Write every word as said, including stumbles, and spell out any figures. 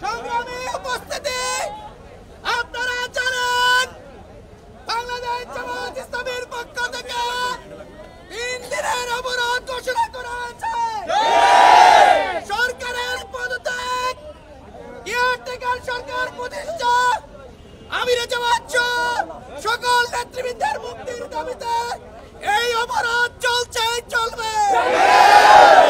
সংগ্রামী উপস্থিতি, আপনারা জানেন বাংলাদেশ জামায়াত ইসলামীর পক্ষ থেকে তিন দিনের অবরোধ ঘোষণা করা হয়েছে। সরকারের পদত্যাগ, কেয়ারটেকার সরকার প্রতিষ্ঠা, আমিরে জামাত সকল নেতৃবৃন্দের মুক্তির দাবিতে এই অবরোধ চলছে, চলবে।